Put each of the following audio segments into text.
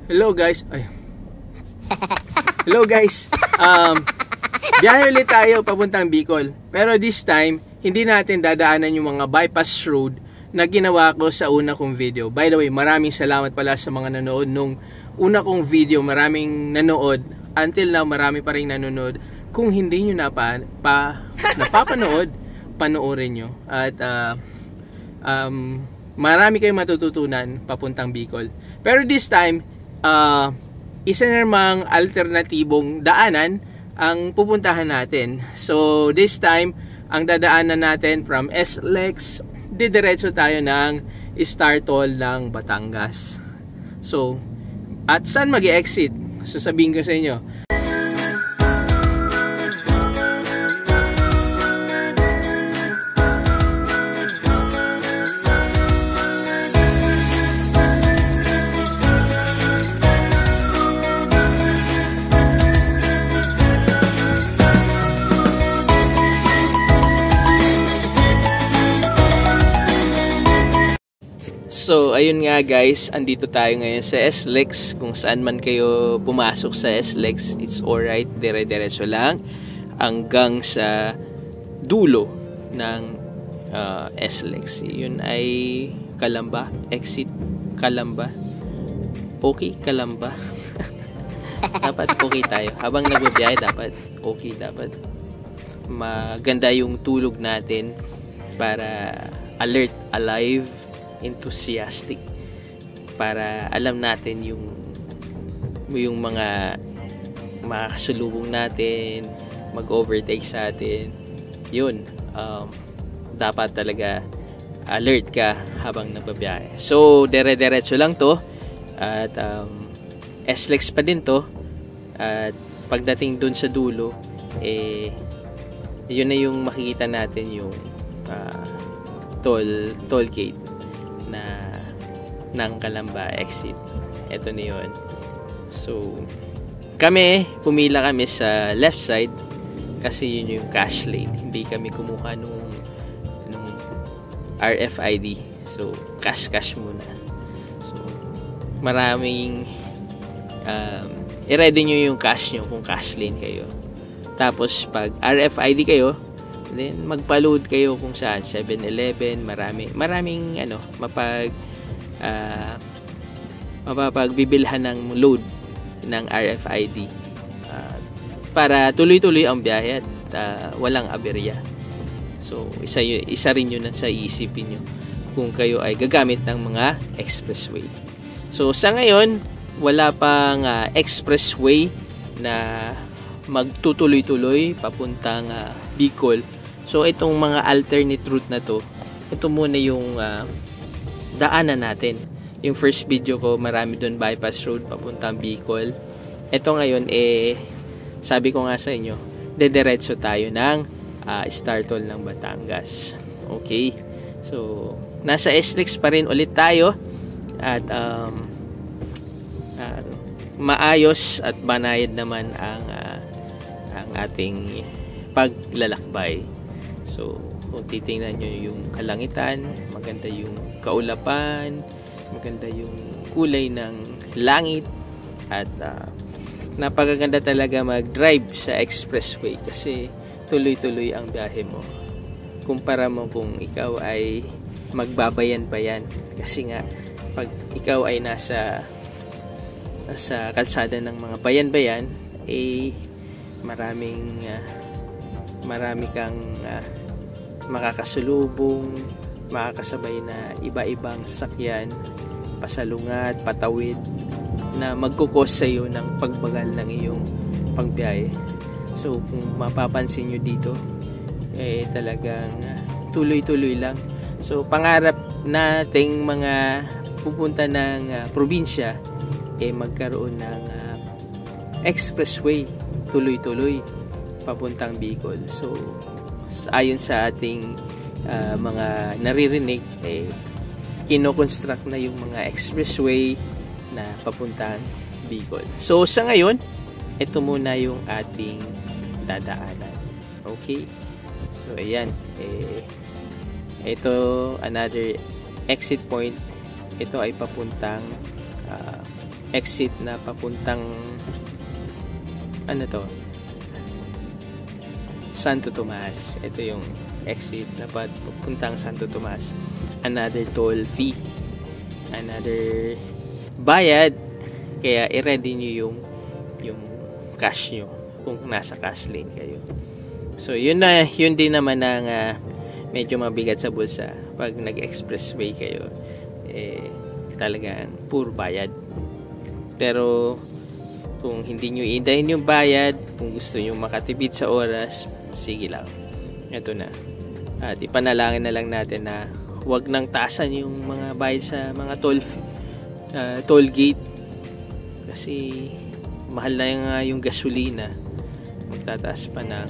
Hello guys. Hello guys. Biyahe ulit tayo papuntang Bicol. Pero this time, hindi natin dadaanan yung mga bypass road na ginawa ko sa una kong video. By the way, maraming salamat pala sa mga nanood nung una kong video. Maraming nanood. Until now, marami pa rin nanonood. Kung hindi nyo napapanood, panoorin nyo. At marami kayong matututunan papuntang Bicol. Pero this time, isa namang alternatibong daanan ang pupuntahan natin. So this time, ang dadaanan natin from SLEX, didiretso tayo ng Star Toll ng Batangas. So, at saan mag-exit? So sabihin ko sa inyo. So, ayun nga guys, andito tayo ngayon sa SLEX. Kung saan man kayo pumasok sa SLEX, it's alright, dire-diretso lang hanggang sa dulo ng SLEX. Yun ay Calamba, exit Calamba. Okay, Calamba. Dapat okay tayo. Habang nagbibiyahe, dapat okay, dapat maganda yung tulog natin para alert, alive, enthusiastic, para alam natin yung mga kasalubong natin, mag-overtake sa atin. Yun, dapat talaga alert ka habang nagbabiyahe. So dire-diretso lang to at SLEX pa din to. At pagdating dun sa dulo, yun na yung makikita natin, yung toll gate ng Calamba exit. Ito na yun. So pumila kami sa left side kasi yun yung cash lane. Hindi kami kumuha nung RFID. So cash muna. So maraming i-ready nyo yung cash nyo kung cash lane kayo. Tapos pag RFID kayo, then magpa-load kayo kung saan, 7-Eleven, maraming mapapagbibilhan ng load ng RFID para tuloy-tuloy ang biyahe at walang aberya. So isa rin yun sa iisipin nyo kung kayo ay gagamit ng mga expressway. So sa ngayon, wala pang expressway na magtutuloy-tuloy papuntang Bicol. So itong mga alternate route na to, ito muna yung daanan natin. Yung first video ko, marami doon bypass road papuntang Bicol. Ito ngayon, sabi ko nga sa inyo, dediretso tayo ng Star Toll ng Batangas. Okay? So, nasa SLEX pa rin ulit tayo. At maayos at banayad naman ang ating paglalakbay. So, kung titingnan nyo yung kalangitan, maganda yung kaulapan, maganda yung kulay ng langit, at napakaganda talaga mag-drive sa expressway kasi tuloy-tuloy ang biyahe mo. Kumpara mo kung ikaw ay magbabayan-bayan, kasi nga pag ikaw ay nasa kalsada ng mga bayan-bayan, marami kang makakasulubong, makakasabay na iba-ibang sakyan, pasalungat, patawid, na magkukos sa iyo ng pagbagal ng iyong pagbiyahe. So kung mapapansin nyo dito, talagang tuloy-tuloy lang. So pangarap nating mga pupunta ng probinsya, magkaroon ng expressway, tuloy-tuloy papuntang Bicol. So ayon sa ating mga naririnig, kino-construct na yung mga expressway na papuntang Bicol. So sa ngayon, ito muna yung ating dadaanan. Okay? So ayan, ito another exit point. Ito ay papuntang exit na papuntang ano to, Santo Tomas. Ito yung exit na papuntang Santo Tomas. Another toll fee, another bayad, kaya i-ready nyo yung cash nyo kung nasa cash lane kayo. So yun din naman ang medyo mabigat sa bulsa pag nag-expressway kayo, talagang puro bayad. Pero kung hindi nyo iindahin yung bayad, kung gusto nyo makatipid sa oras, sige lang, ito na. At ipanalangin na lang natin na huwag nang taasan yung mga bayad sa mga toll gate, kasi mahal na yung gasolina, magtataas pa ng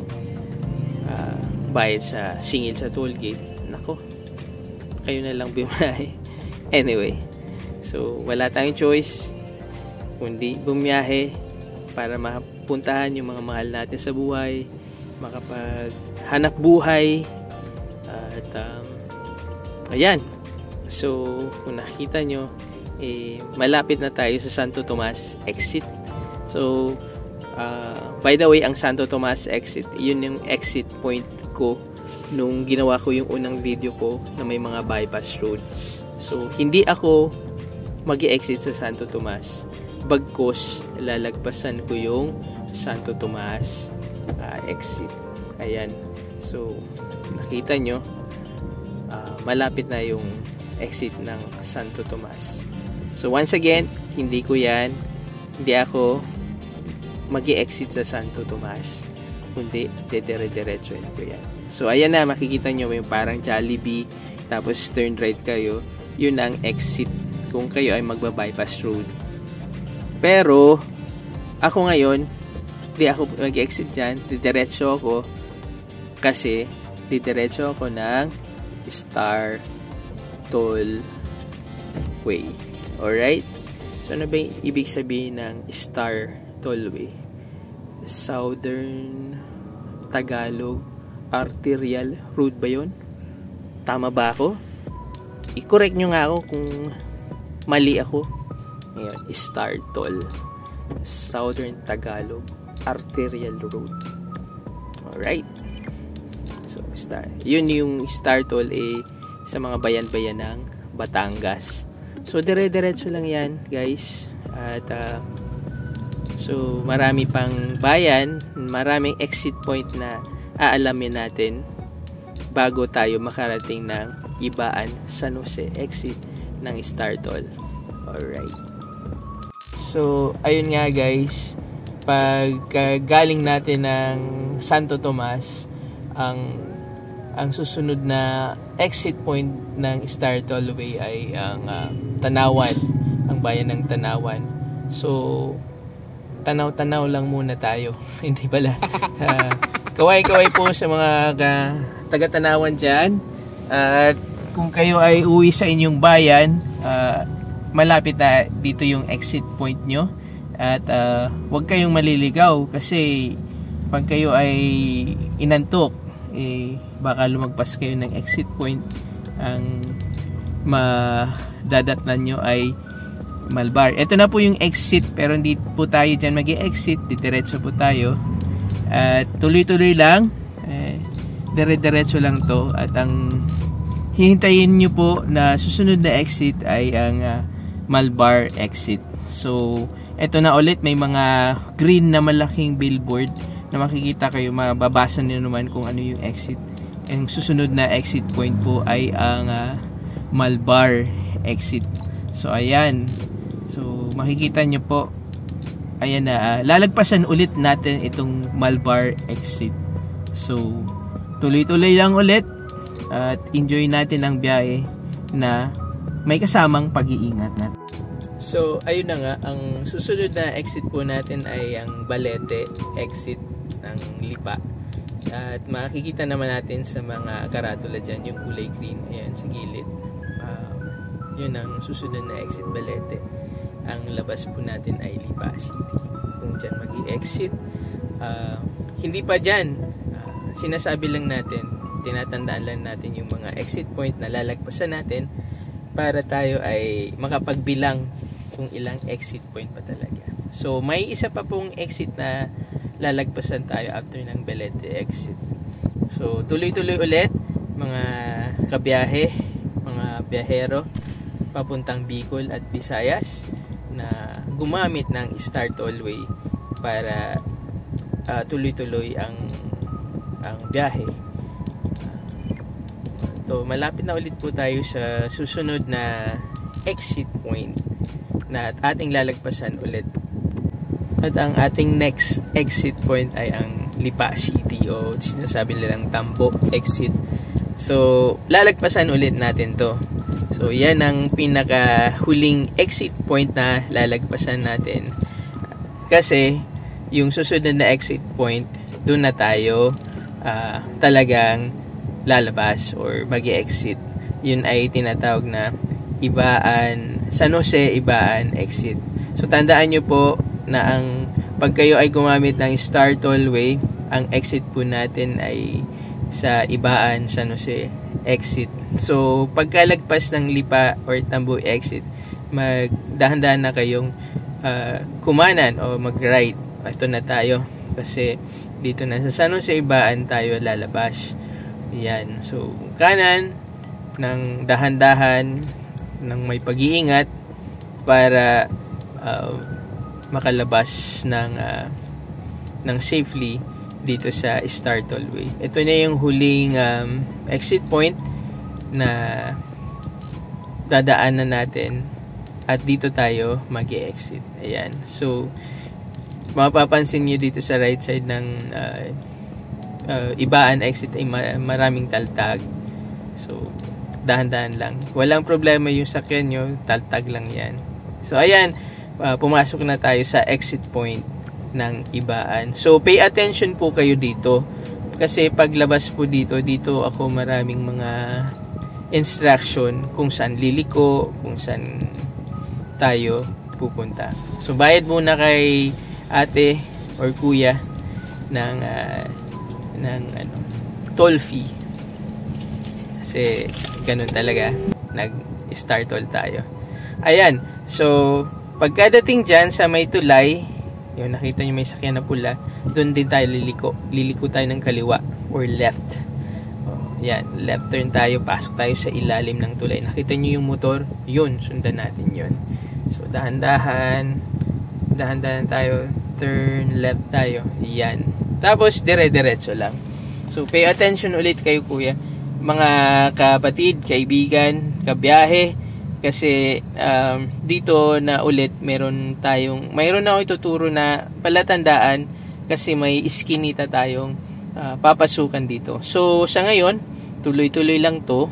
bayad sa singil sa toll gate. Nako, kayo na lang bumiyahe. Anyway, so wala tayong choice kundi bumiyahe para mapuntahan yung mga mahal natin sa buhay, makapaghanap buhay, at ayan. So kung nakita nyo, malapit na tayo sa Santo Tomas exit. So by the way, ang Santo Tomas exit, yun yung exit point ko nung ginawa ko yung unang video ko na may mga bypass road. So hindi ako mag-exit sa Santo Tomas, bagkos lalagpasan ko yung Santo Tomas exit. Ayan. So nakita nyo, malapit na yung exit ng Santo Tomas. So once again, hindi ako mag-i-exit sa Santo Tomas, kundi dire-diretso na ko yan. So ayan na, makikita nyo yung parang Jollibee, tapos turn right kayo, yun ang exit kung kayo ay magba-bypass road. Pero ako ngayon, di ako mag-exit dyan, didiretso ako, kasi didiretso ako ng Star Tollway. Alright? So ano ba yung ibig sabihin ng Star Tollway? Southern Tagalog Arterial Road ba yun? Tama ba ako? I-correct nyo nga ako kung mali ako. Ngayon, Star Toll, Southern Tagalog Arterial Road. Alright. So, yun yung Star Toll sa mga bayan-bayan ng Batangas. So, dire-diretso lang yan, guys. At so, marami pang bayan, maraming exit point na aalamin natin bago tayo makarating ng Ibaan San Jose exit ng Star Toll. Alright. So, ayun nga guys, pag galing natin ng Santo Tomas, ang susunod na exit point ng Star Tollway ay ang Tanawan, ang bayan ng Tanawan. So, tanaw-tanaw lang muna tayo. Hindi pala. Kaway-kaway po sa mga taga-Tanawan dyan. At kung kayo ay uwi sa inyong bayan, malapit na dito yung exit point nyo. At huwag kayong maliligaw kasi pag kayo ay inantok, baka lumagpas kayo ng exit point. Ang madadatnan nyo ay Malbar. Ito na po yung exit, pero hindi po tayo dyan mag-i-exit, diretso po tayo at tuloy-tuloy lang, dire-diretso lang to. At ang hihintayin nyo po na susunod na exit ay ang Malbar exit. So ito na ulit, may mga green na malaking billboard na makikita kayo, mababasa nyo naman kung ano yung exit. Ang susunod na exit point po ay ang Malbar exit. So ayan. So makikita nyo po, ayan na, lalagpasan ulit natin itong Malbar exit. So tuloy-tuloy lang ulit at enjoy natin ang biyahe na may kasamang pag-iingat natin. So ayun na nga, ang susunod na exit po natin ay ang Balete exit ng Lipa. At makikita naman natin sa mga karatula dyan yung kulay green, ayan sa gilid. Yun ang susunod na exit, Balete. Ang labas po natin ay Lipa City. Kung dyan mag-i-exit, hindi pa dyan, sinasabi lang natin, tinatandaan lang natin yung mga exit point na lalagpasan natin para tayo ay makapagbilang kung ilang exit point pa talaga. So may isa pa pong exit na lalagpasan tayo after ng Belete exit. So tuloy-tuloy ulit mga kabiyahe, mga biyahero papuntang Bicol at Visayas na gumamit ng Star Tollway para tuloy-tuloy ang biyahe. So malapit na ulit po tayo sa susunod na exit point na ating lalagpasan ulit. At ang ating next exit point ay ang Lipa City o sinasabi nilang Tambo exit. So lalagpasan ulit natin to. So yan ang pinaka huling exit point na lalagpasan natin. Kasi yung susunod na exit point, doon na tayo talagang lalabas or magi-exit. Yun ay tinatawag na Ibaan, San Jose Ibaan exit. So tandaan nyo po na pag kayo ay gumamit ng Star Tollway, ang exit po natin ay sa Ibaan, San Jose exit. So pagkalagpas ng Lipa or Tambo exit, magdahan-dahan na kayong kumanan o mag-right. Ito na tayo kasi dito na sa San Jose Ibaan tayo lalabas. Yan. So kanan ng dahan-dahan, ng may pag-iingat para makalabas ng safely dito sa Star Tollway. Ito na yung huling exit point na dadaanan natin at dito tayo magi-exit. Ayan. So mapapansin nyo dito sa right side ng Ibaan exit ay maraming taltag. So dahan-dahan lang. Walang problema yung sakyan nyo, taltag lang yan. So ayan, pumasok na tayo sa exit point ng Ibaan. So pay attention po kayo dito kasi paglabas po dito ako maraming mga instruction kung saan liliko, kung saan tayo pupunta. So bayad muna kay ate or kuya ng toll fee. Kasi ganun talaga, nag-star toll tayo. Ayan, so pagkadating dyan sa may tulay, yung nakita nyo may sakyan na pula, doon din tayo liliko. Liliko tayo ng kaliwa or left. Yan, left turn tayo, pasok tayo sa ilalim ng tulay. Nakita nyo yung motor, yun, sundan natin yun. So dahan-dahan tayo, turn left tayo. Yan. Tapos dire-diretso lang. So pay attention ulit kayo kuya, mga kapatid, kaibigan, kabiyahe, kasi dito na ulit mayroon na ako ituturo na palatandaan kasi may iskinita tayong papasukan dito. So sa ngayon, tuloy-tuloy lang to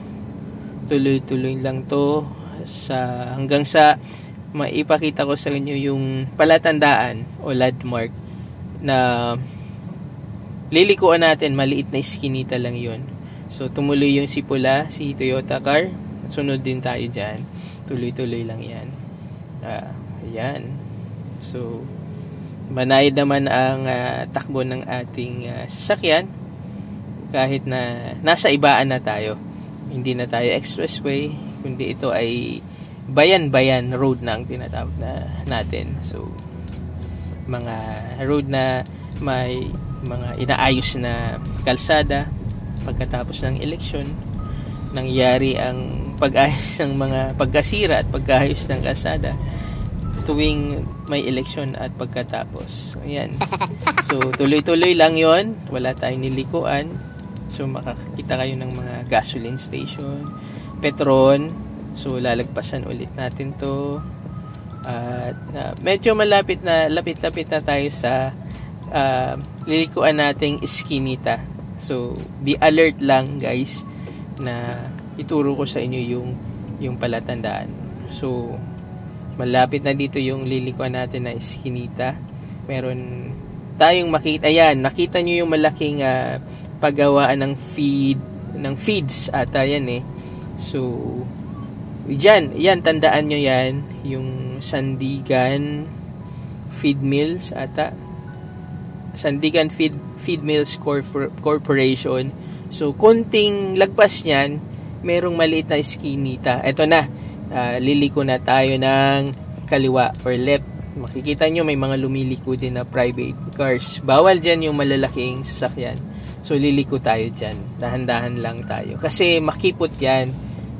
hanggang sa maipakita ko sa inyo yung palatandaan o landmark na lilikuan natin. Maliit na iskinita lang yun. So tumuloy yung si pula, si Toyota car, sunod din tayo dyan. Tuloy-tuloy lang yan. Ayan. So manayad naman ang takbo ng ating sasakyan kahit na nasa Ibaan na tayo. Hindi na tayo expressway, kundi ito ay bayan-bayan road na ang tinatawag natin. So mga road na may mga inaayos na kalsada. Pagkatapos ng eleksyon, nangyari ang pag-ayos ng mga pagkasira at pagkaayos ng kalsada tuwing may eleksyon at pagkatapos. Ayan. So tuloy-tuloy lang yon, wala tayong nilikuan. So makakita kayo ng mga gasoline station, Petron. So lalagpasan ulit natin to. At medyo lapit na tayo sa lilikuan nating iskinita. So be alert lang guys na ituro ko sa inyo yung palatandaan. So malapit na dito yung lilikuan natin na iskinita. Meron tayong makita. Ayan, nakita nyo yung malaking paggawaan ng feeds ata yan eh. So yan, tandaan nyo yan, yung Sandigan Feed Mills ata. Sandigan Feed Mills Corporation. So konting lagpas niyan, merong maliit na iskinita. Ito na, liliko na tayo ng kaliwa or left, makikita nyo may mga lumiliko din na private cars. Bawal dyan yung malalaking sasakyan. So liliko tayo dyan. Dahan-dahan lang tayo. Kasi makipot yan.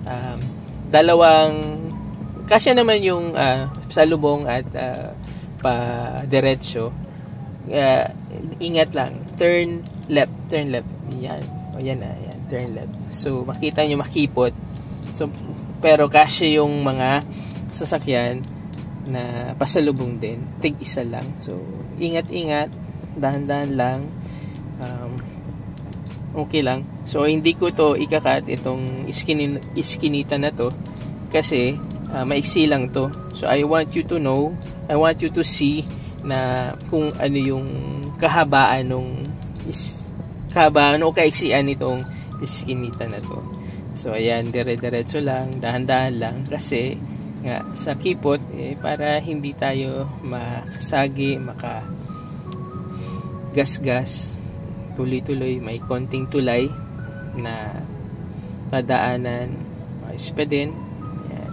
Kasya naman yung salubong at pa diretso. Ingat lang. Turn left. Yan. O yan na. Yan. Turn left. So makita nyo makipot. So, pero kasya yung mga sasakyan na pasalubong din, tig-isa lang. So ingat-ingat, dahan-dahan lang, okay lang. So hindi ko to ikakat itong iskinita na to kasi maiksi lang to. So I want you to know, I want you to see na kung ano yung kahabaan o kaiksian nitong iskinita na to. So ayan, dire-diretso lang, dahan-dahan lang kasi nga sa kipot para hindi tayo makasagi, makagasgas, tuloy-tuloy, may konting tulay na padaanan, ayos pa din. Yan.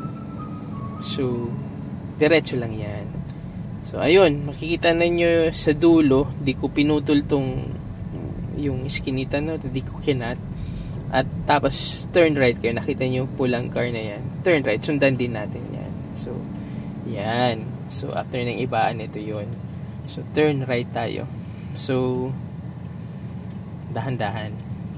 So diretso lang yan. So ayun, makikita ninyo sa dulo, di ko pinutol yung iskinita na, di ko kinat. At tapos turn right kayo, nakita nyo pulang car na yan, turn right, sundan din natin yan. So yan, so after ng ibaan, ito yun. So turn right tayo. So dahan-dahan,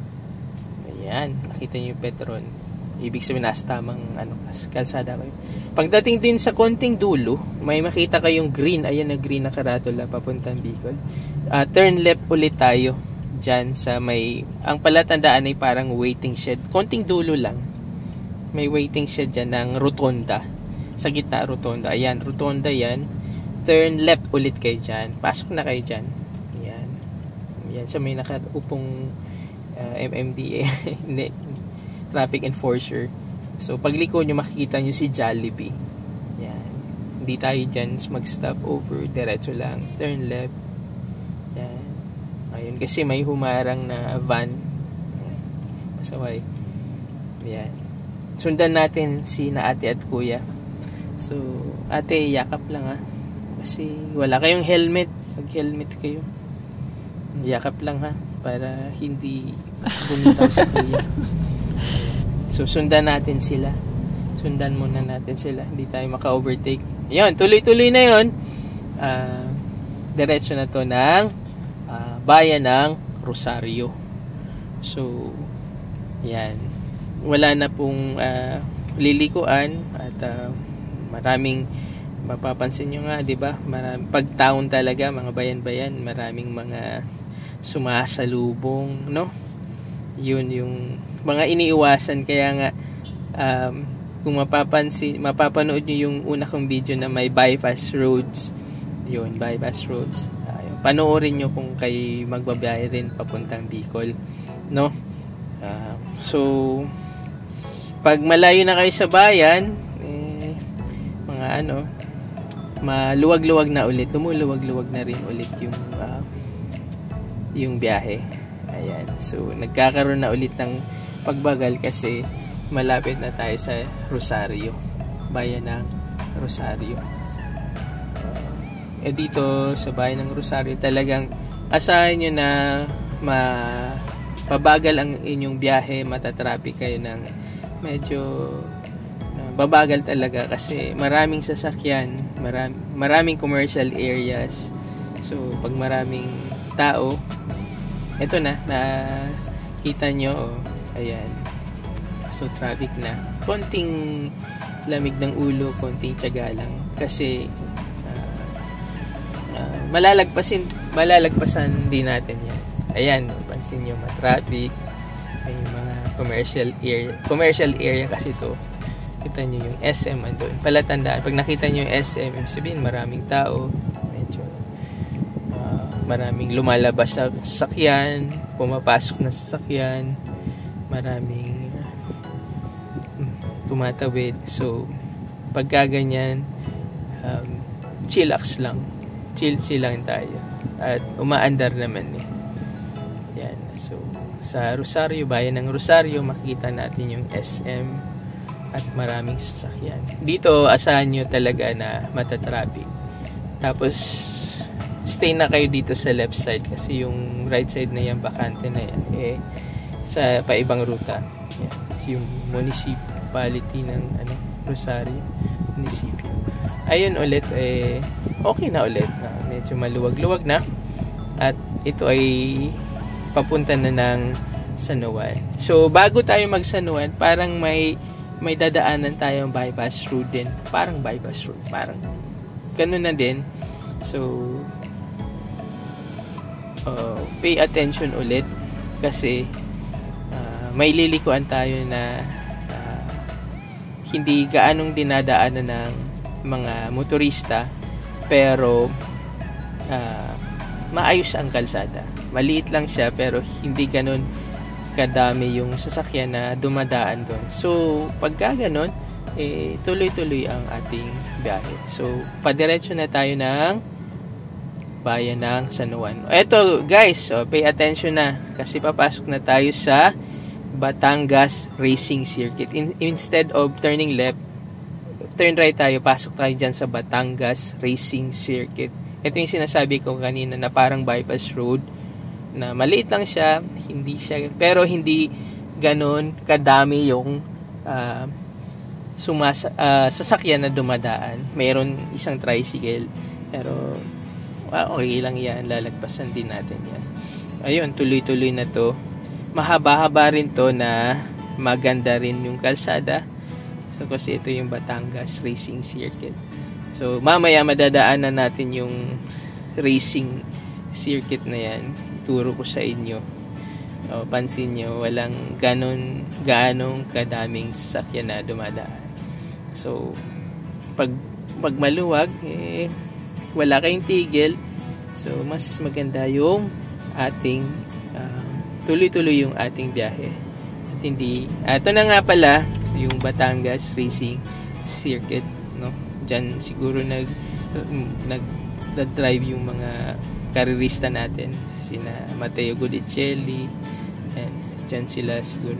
ayan, nakita nyo yung Petron, ibig sabihin nasa tamang kalsada kayo. Pagdating din sa konting dulo, may makita kayong green, ayan na green na karatula papuntang Bicol. Turn left ulit tayo dyan sa ang palatandaan ay parang waiting shed, konting dulo lang, may waiting shed dyan ng rotonda, sa gitna rotonda, ayan, rotonda yan. Turn left ulit kayo dyan, pasok na kayo dyan, yan sa may nakaupong MMDA traffic enforcer. So pagliko nyo, makikita nyo si Jollibee, yan, hindi tayo dyan mag-stop over, diretso lang, turn left, yan. Ayun, kasi may humarang na van. Pasaway. Ayan. Sundan natin si na ate at kuya. So, ate, yakap lang kasi wala kayong helmet. Mag-helmet kayo. Yakap lang para hindi bumitaw sa kuya. So, sundan natin sila. Sundan muna natin sila. Hindi tayo maka-overtake. Ayan, tuloy-tuloy na yun. Diretso na to ng bayan ng Rosario. So yan, wala na pong lilikuan at maraming mapapansin nyo nga, di ba, pag taon talaga mga bayan-bayan, maraming mga sumasalubong, no? Yun yung mga iniiwasan. Kaya nga kung mapapanood nyo yung una kong video na may bypass roads, yun, bypass roads, panoorin nyo kung kayo magbabiyahe rin papuntang Bicol, no? So pag malayo na kayo sa bayan, mga maluwag-luwag na ulit, lumuluwag-luwag na rin ulit yung biyahe. Ayan, so nagkakaroon na ulit ng pagbagal kasi malapit na tayo sa Rosario, bayan ng Rosario. Dito sa bayan ng Rosario, talagang asahan nyo na pabagal ang inyong biyahe, matatraffic kayo ng medyo babagal talaga kasi maraming sasakyan, maraming commercial areas. So pag maraming tao, eto nakita nyo, ayan, so traffic na, konting lamig ng ulo, konting tiyaga lang kasi malalagpasan din natin yan. Ayan, pansin nyo, traffic, may mga commercial area kasi to. Kita nyo yung SM andun, palatandaan, pag nakita nyo yung SM, sabihin maraming tao, medyo maraming lumalabas sa sasakyan, pumapasok na sasakyan, maraming tumatawid. So pagka ganyan, chillax lang, chill lang tayo at umaandar naman yan. So sa Rosario, bayan ng Rosario, makikita natin yung SM at maraming sasakyan. Dito, asahan nyo talaga na matatraffic. Tapos, stay na kayo dito sa left side kasi yung right side na yan, bakante na yan, sa paibang ruta. Yan. Yung municipality ng Rosario municipio. Ayun ulit, okay na ulit. Medyo maluwag-luwag na. At ito ay papunta na ng San Juan. So, bago tayo mag San Juan, parang may dadaanan tayong bypass road din. Parang bypass road. Parang ganun na din. So, pay attention ulit kasi may lilikuan tayo na hindi gaanong dinadaanan ng mga motorista pero maayos ang kalsada. Maliit lang siya pero hindi ganun kadami yung sasakyan na dumadaan doon. So, pagka ganun, tuloy-tuloy ang ating biyahe. So, padiretso na tayo ng bayan ng San Juan. Eto guys, pay attention na kasi papasok na tayo sa Batangas Racing Circuit. Instead of turning left, turn right tayo, pasok tayo dyan sa Batangas Racing Circuit. Ito yung sinasabi ko kanina na parang bypass road na maliit lang siya, pero hindi ganon kadami yung sasakyan na dumadaan. Mayroon isang tricycle pero okay lang yan, lalagpasan din natin yan. Ayun, tuloy-tuloy na to. Mahaba-haba rin to na maganda rin yung kalsada. So, kasi ito yung Batangas Racing Circuit. So, mamaya madadaanan natin yung racing circuit na yan. Turo ko sa inyo. Pansin nyo, walang ganong kadaming sasakyan na dumadaan. So, pag maluwag, wala kayong tigil. So, mas maganda yung ating tuloy-tuloy yung ating biyahe. At hindi, ito na nga pala yung Batangas Racing Circuit, no? Diyan siguro nag-drive yung mga karerista natin, sina Matteo Guidicelli, and diyan sila siguro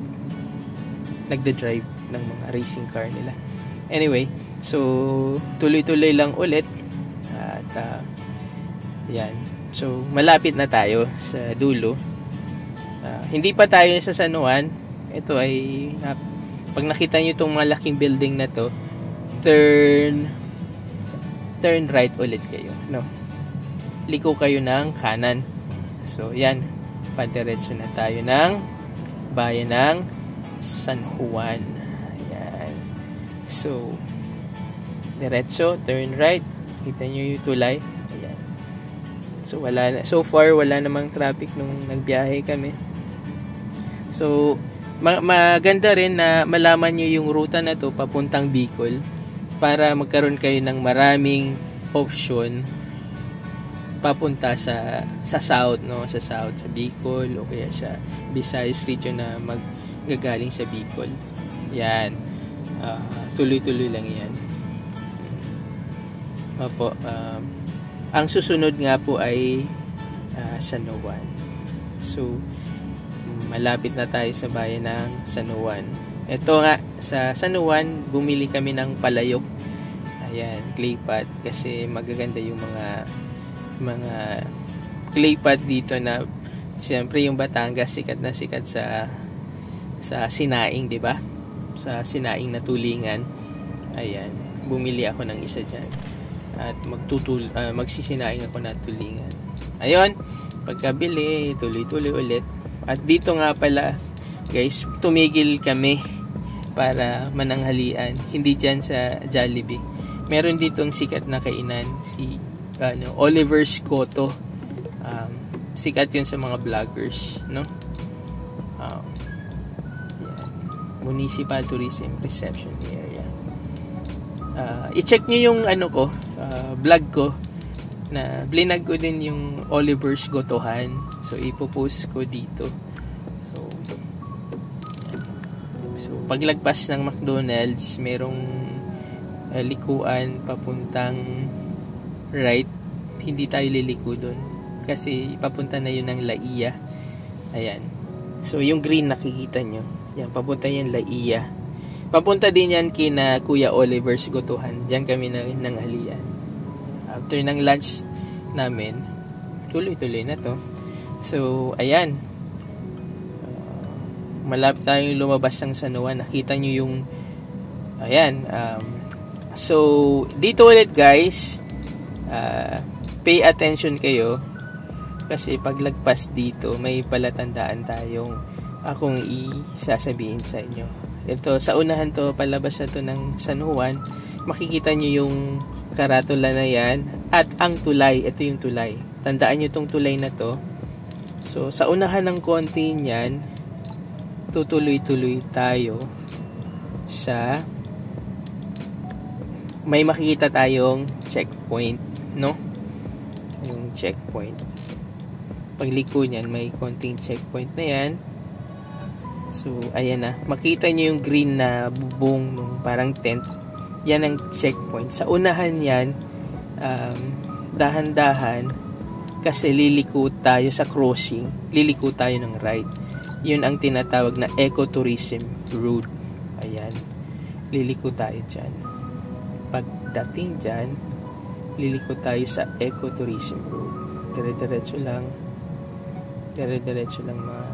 nagda-drive ng mga racing car nila. Anyway, so tuloy-tuloy lang ulit at yan. So malapit na tayo sa dulo. Hindi pa tayo sa San Juan. Ito ay pag nakita niyo itong malaking building na to, turn right ulit kayo, no? Liko kayo ng kanan. So yan, padiretso na tayo ng bayan ng San Juan. Yan. So diretso, turn right. Kita niyo yung tulay. Ayan. So far wala namang traffic nung nagbiyahe kami. So maganda rin na malaman nyo yung ruta na to papuntang Bicol para magkaroon kayo ng maraming option papunta sa south, no? Sa south, sa Bicol o kaya sa Visayas region na maggagaling sa Bicol. Yan. Tuloy-tuloy lang yan. Opo. Ang susunod nga po ay San Juan. So malapit na tayo sa bayan ng San Juan. Ito nga, sa San Juan, bumili kami ng palayok. Ayan, clay pot. Kasi magaganda yung mga clay pot dito na, siyempre yung Batangas, sikat na sikat sa sinaing, di ba? Sa sinaing na tulingan. Ayan, bumili ako ng isa dyan. At magsisinaing ako na tulingan. Ayun, pagkabili, tuloy-tuloy ulit. At dito nga pala, guys, tumigil kami para mananghalian. Hindi dyan sa Jollibee. Meron ditong sikat na kainan, si Oliver's Goto. Sikat yun sa mga vloggers, no? Yan. Municipal Tourism Reception Area. I-check nyo yung vlog ko na blinag ko din yung Oliver's Gotohan. So ipopost ko dito. So paglagpas ng McDonald's, merong likuan papuntang right. Hindi tayo liliko doon kasi papunta na yun ng Laia. Ayan. So yung green nakikita nyo, yan, papunta yan Laia. Papunta din yan kina Kuya Oliver's Gotuhan. Diyan kami nanghalian. After ng lunch namin, tuloy-tuloy na to. So, ayan. Malapit tayong lumabas ng San Juan. Nakita nyo yung, ayan. So, dito ulit guys, pay attention kayo. Kasi paglagpas dito, may palatandaan tayong akong isasabihin sa inyo. Ito, sa unahan to, palabas na to ng San Juan. Makikita nyo yung karatula na yan. At ang tulay, ito yung tulay. Tandaan nyo itong tulay na to. So, sa unahan ng konti niyan, tutuloy-tuloy tayo sa may makikita tayong checkpoint, no? Yung checkpoint. Pagliko niyan, may konting checkpoint na yan. So, ayan na. Makita nyo yung green na bubong nung parang tent. Yan ang checkpoint. Sa unahan yan, dahan-dahan, kasi liliko tayo sa crossing. Liliko tayo ng right. Yun ang tinatawag na ecotourism road. Ayan. Liliko tayo dyan. Pagdating dyan, liliko tayo sa ecotourism road. Dire-diretso lang. Dire-diretso lang mga.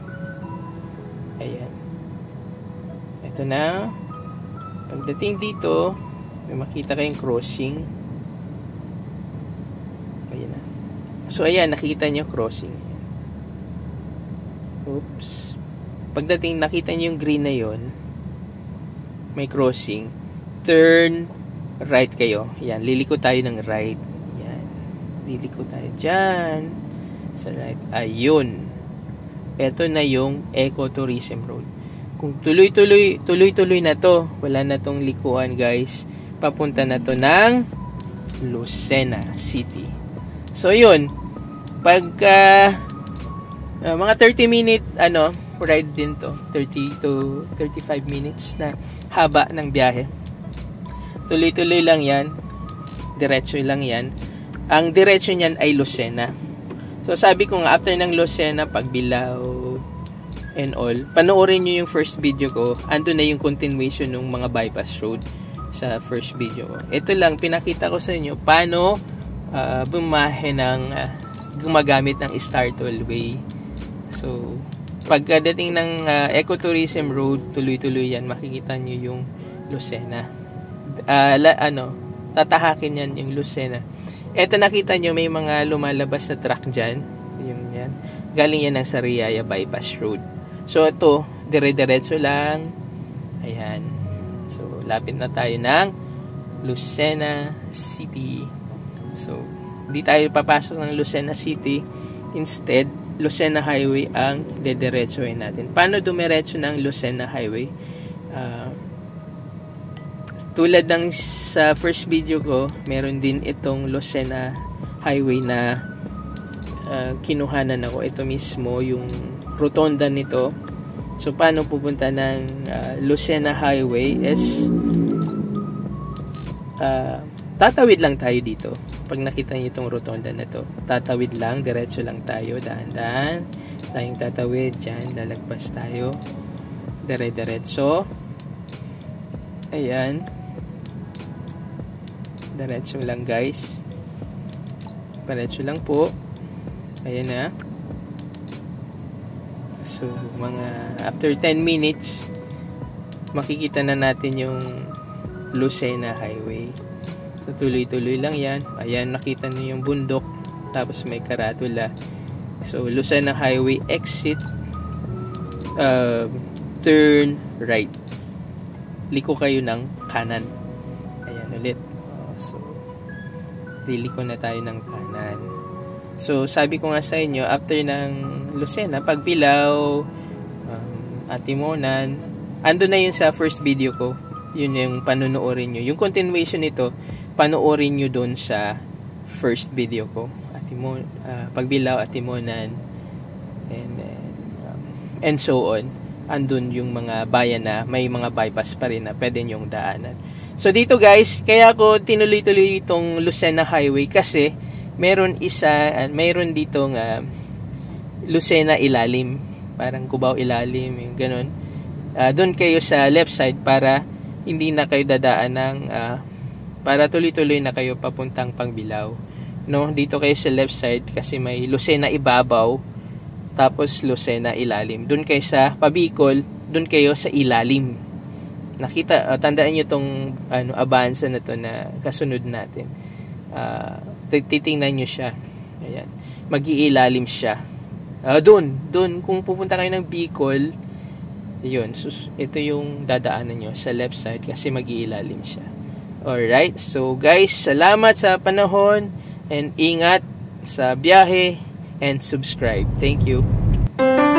Ayan. Ito na. Pagdating dito, may makita kayong crossing. Ayan na. So, ayan. Nakita nyo crossing. Oops. Pagdating, nakita nyo yung green na yon, may crossing. Turn right kayo. Ayan. Liliko tayo ng right. Ayan. Liliko tayo dyan. Sa right. Ayun. Ito na yung ecotourism road. Kung tuloy-tuloy na to, wala na tong likuan guys. Papunta na to ng Lucena City. So yun, pagka mga 30-minute ride din to. 30 to 35 minutes na haba ng biyahe. Tuloy-tuloy lang yan. Diretso lang yan. Ang diretso niyan ay Lucena. So sabi ko nga, after ng Lucena, Pagbilao and all, panoorin nyo yung first video ko. Ando na yung continuation ng mga bypass road sa first video ko. Ito lang, pinakita ko sa inyo paano bumahe ng gumagamit ng Star Tollway. So, pagdating ng ecotourism road, tuloy-tuloy yan, makikita nyo yung Lucena. Tatahakin yan yung Lucena. Eto, nakita nyo may mga lumalabas na truck dyan. Yung yan. Galing yan ng Sariaya Bypass Road. So ito, dire-diretso lang. Ayan. So lapit na tayo ng Lucena City. So hindi tayo papasok ng Lucena City. Instead, Lucena Highway ang dediretsohin natin. Paano dumiretso ng Lucena Highway? Tulad ng sa first video ko, meron din itong Lucena Highway na kinuhanan ako. Ito mismo yung rotonda nito. So paano pupunta ng Lucena Highway is tatawid lang tayo dito. Pag nakita niyo itong rotonda na to, tatawid lang, diretso lang tayo, dahan-dahan tayong tatawid dyan, lalagpas tayo dire-diretso. Ayan, diretso lang guys, diretso lang po. Ayan na. So mga after 10 minutes makikita na natin yung Lucena Highway. So tuloy-tuloy lang yan. Ayan, nakita niyo yung bundok, tapos may karatula. So Lucena Highway exit, turn right, liko kayo ng kanan. Ayan ulit. So liliko na tayo ng kanan. So sabi ko nga sa inyo, after ng Lucena, Pagbilao, Atimonan, ando na yun sa first video ko. Yun yung panunuorin nyo. Yung continuation nito, panoorin nyo doon sa first video ko. Pagbilao, Atimonan, and so on. Andun yung mga bayan na may mga bypass pa rin na pwede nyong daanan. So dito guys, kaya ako tinuloy-tuloy itong Lucena Highway kasi mayroon ditong Lucena Ilalim, parang Cubao Ilalim, yung ganun. Doon kayo sa left side para hindi na kayo dadaan ng para tuloy-tuloy na kayo papuntang Pangbilao. No, dito kayo sa left side kasi may Lucena ibabaw tapos Lucena ilalim. Doon kayo sa Pabicol, doon kayo sa ilalim. Nakita, tandaan niyo tong Avanza na to na kasunod natin. Titingnan niyo siya. Ayan. Mag-iilalim siya. Doon kung pupunta kayo ng Bicol, yun, ito yung dadaanan nyo sa left side kasi mag-iilalim siya. Alright, so guys, salamat sa panahon and ingat sa biyahe and subscribe. Thank you.